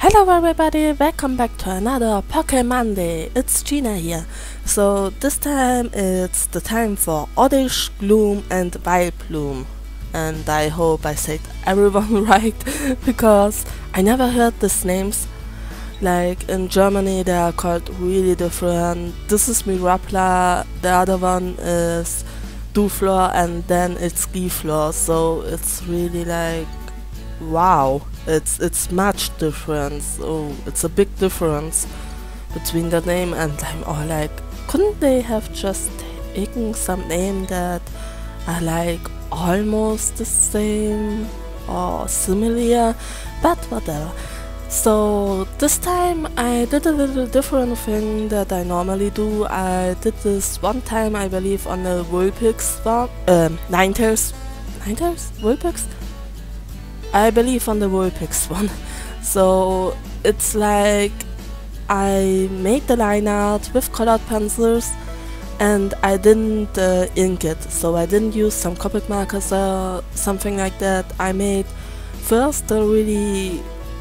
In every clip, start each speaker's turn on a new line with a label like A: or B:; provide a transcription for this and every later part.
A: Hello everybody, welcome back to another PokéMonday. It's Gina here. So this time it's the time for Oddish, Gloom and Vileplume. And I hope I said everyone right, because I never heard these names. Like in Germany they are called really different. This is Mirapla, the other one is Duflor, and then it's Giflor. So it's really like, wow, it's much difference. So it's a big difference between the name, and I'm all like, couldn't they have just taken some name that are like almost the same or similar, but whatever. So this time I did a little different thing that I normally do. I did this one time, I believe, on the Vulpix one, Ninetales? Vulpix? I believe on the Vulpix one. So it's like I made the line art with colored pencils and I didn't ink it, so I didn't use some Copic markers or something like that. I made first a really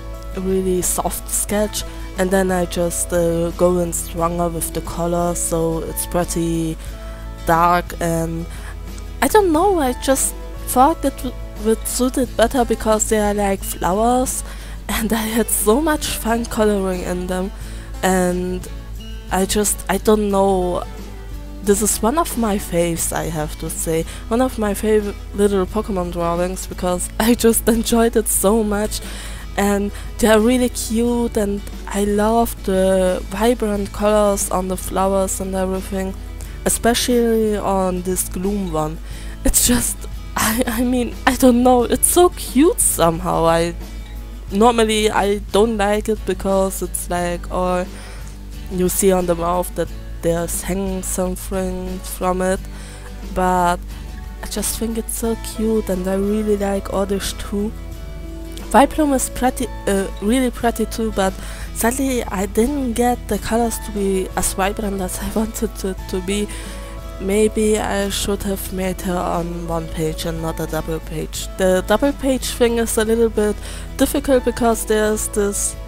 A: soft sketch, and then I just go in stronger with the colors, so it's pretty dark. And I don't know, I just thought that would suit it better because they are like flowers, and I had so much fun coloring in them. And I don't know, this is one of my faves, I have to say, one of my favorite little Pokemon drawings, because I just enjoyed it so much. And they are really cute, and I love the vibrant colors on the flowers and everything, especially on this Gloom one. It's just, I mean, I don't know, it's so cute somehow. Normally I don't like it because it's like, or you see on the mouth that there's hanging something from it, but I just think it's so cute, and I really like Oddish too. Vileplume is really pretty too, but sadly I didn't get the colors to be as vibrant as I wanted it to be. Maybe I should have made her on one page and not a double page. The double page thing is a little bit difficult because there's this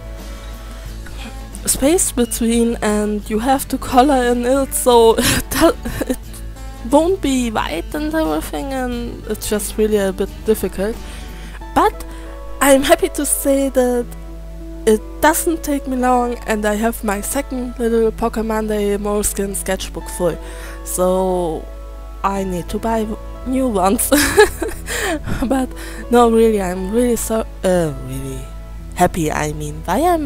A: space between and you have to color in it, so it won't be white and everything, and it's just really a bit difficult. But I'm happy to say that it doesn't take me long, and I have my second little PokéMonday Moleskin sketchbook full. So I need to buy new ones. But no, really, I'm really really happy. I mean,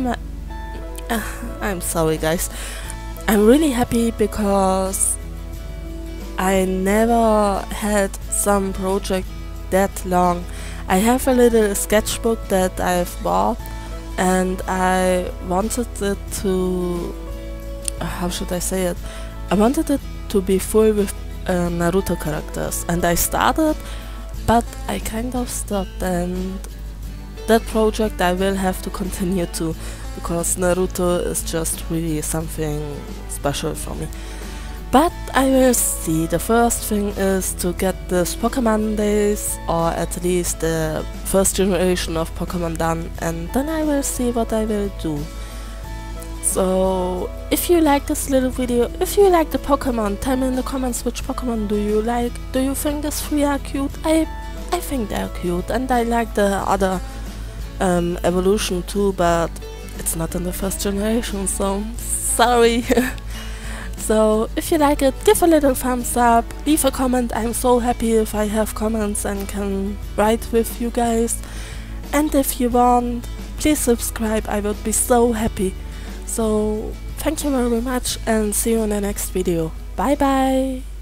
A: I'm sorry guys. I'm really happy because I never had some project that long. I have a little sketchbook that I've bought, and I wanted it to, how should I say it? I wanted it to be full with Naruto characters, and I started, but I kind of stopped, and that project I will have to continue to, because Naruto is just really something special for me. But I will see. The first thing is to get this PokéMondays, or at least the first generation of Pokemon done, and then I will see what I will do. So if you like this little video, if you like the Pokemon, tell me in the comments which Pokemon do you like. Do you think these three are cute? I think they are cute, and I like the other evolution too, but it's not in the first generation, so sorry. So if you like it, give a little thumbs up, leave a comment. I'm so happy if I have comments and can write with you guys. And if you want, please subscribe, I would be so happy. So thank you very much, and see you in the next video. Bye bye!